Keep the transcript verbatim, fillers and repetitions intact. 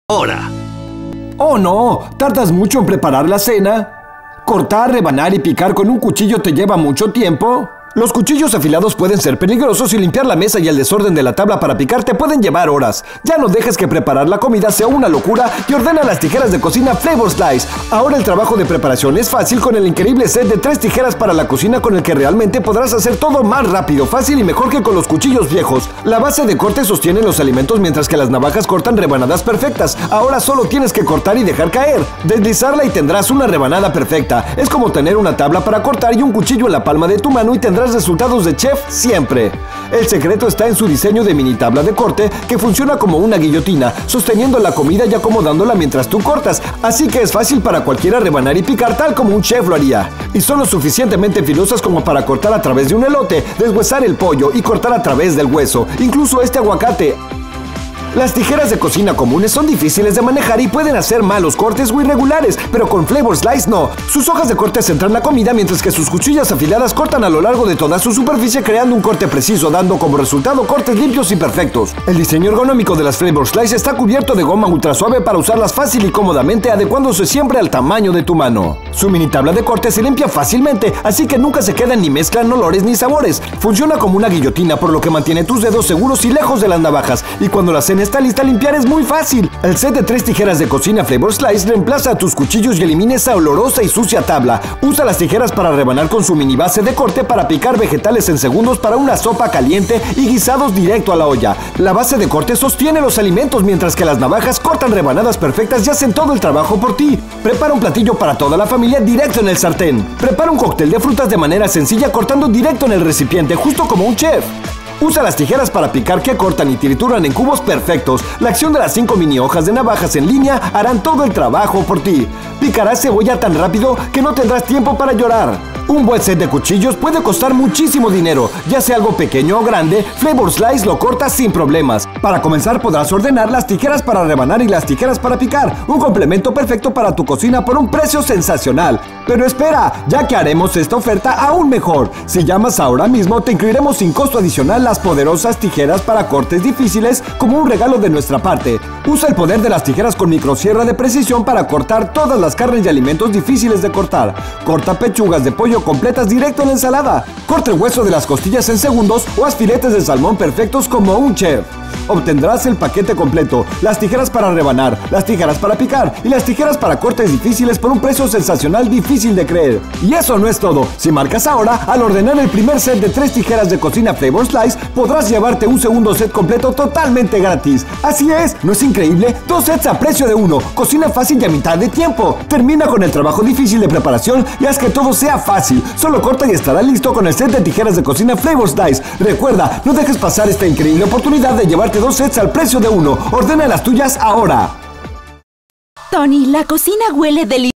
Ahora. ¡Oh no! ¿Tardas mucho en preparar la cena? ¿Cortar, rebanar y picar con un cuchillo te lleva mucho tiempo? Los cuchillos afilados pueden ser peligrosos y limpiar la mesa y el desorden de la tabla para picar te pueden llevar horas. Ya no dejes que preparar la comida sea una locura y ordena las tijeras de cocina Flavor Slice. Ahora el trabajo de preparación es fácil con el increíble set de tres tijeras para la cocina con el que realmente podrás hacer todo más rápido, fácil y mejor que con los cuchillos viejos. La base de corte sostiene los alimentos mientras que las navajas cortan rebanadas perfectas. Ahora solo tienes que cortar y dejar caer. Deslizarla y tendrás una rebanada perfecta. Es como tener una tabla para cortar y un cuchillo en la palma de tu mano y tendrás resultados de chef siempre. El secreto está en su diseño de mini tabla de corte que funciona como una guillotina, sosteniendo la comida y acomodándola mientras tú cortas, así que es fácil para cualquiera rebanar y picar tal como un chef lo haría. Y son lo suficientemente filosas como para cortar a través de un elote, deshuesar el pollo y cortar a través del hueso, incluso este aguacate. Las tijeras de cocina comunes son difíciles de manejar y pueden hacer malos cortes o irregulares, pero con Flavor Slice no. Sus hojas de corte centran la comida mientras que sus cuchillas afiladas cortan a lo largo de toda su superficie creando un corte preciso, dando como resultado cortes limpios y perfectos. El diseño ergonómico de las Flavor Slice está cubierto de goma ultra suave para usarlas fácil y cómodamente, adecuándose siempre al tamaño de tu mano. Su mini tabla de corte se limpia fácilmente, así que nunca se quedan ni mezclan olores ni sabores. Funciona como una guillotina, por lo que mantiene tus dedos seguros y lejos de las navajas, y cuando la cena está lista, limpiar es muy fácil. El set de tres tijeras de cocina Flavor Slice reemplaza a tus cuchillos y elimina esa olorosa y sucia tabla. Usa las tijeras para rebanar con su mini base de corte para picar vegetales en segundos para una sopa caliente y guisados directo a la olla. La base de corte sostiene los alimentos mientras que las navajas cortan rebanadas perfectas y hacen todo el trabajo por ti. Prepara un platillo para toda la familia directo en el sartén. Prepara un cóctel de frutas de manera sencilla cortando directo en el recipiente, justo como un chef. Usa las tijeras para picar que cortan y trituran en cubos perfectos. La acción de las cinco mini hojas de navajas en línea harán todo el trabajo por ti. Picarás cebolla tan rápido que no tendrás tiempo para llorar. Un buen set de cuchillos puede costar muchísimo dinero, ya sea algo pequeño o grande, Flavor Slice lo corta sin problemas. Para comenzar podrás ordenar las tijeras para rebanar y las tijeras para picar, un complemento perfecto para tu cocina por un precio sensacional. Pero espera, ya que haremos esta oferta aún mejor. Si llamas ahora mismo te incluiremos sin costo adicional las poderosas tijeras para cortes difíciles como un regalo de nuestra parte. Usa el poder de las tijeras con microsierra de precisión para cortar todas las carnes y alimentos difíciles de cortar. Corta pechugas de pollo completas directo en la ensalada. Corta el hueso de las costillas en segundos o haz filetes de salmón perfectos como un chef. Obtendrás el paquete completo, las tijeras para rebanar, las tijeras para picar y las tijeras para cortes difíciles por un precio sensacional difícil de creer. Y eso no es todo. Si marcas ahora, al ordenar el primer set de tres tijeras de cocina Flavor Slice, podrás llevarte un segundo set completo totalmente gratis. Así es, ¿no es increíble? Dos sets a precio de uno. Cocina fácil y a mitad de tiempo. Termina con el trabajo difícil de preparación y haz que todo sea fácil. Solo corta y estará listo con el set de tijeras de cocina Flavor Slice. Recuerda, no dejes pasar esta increíble oportunidad de llevarte dos sets al precio de uno. Ordena las tuyas ahora. Tony, la cocina huele delicioso.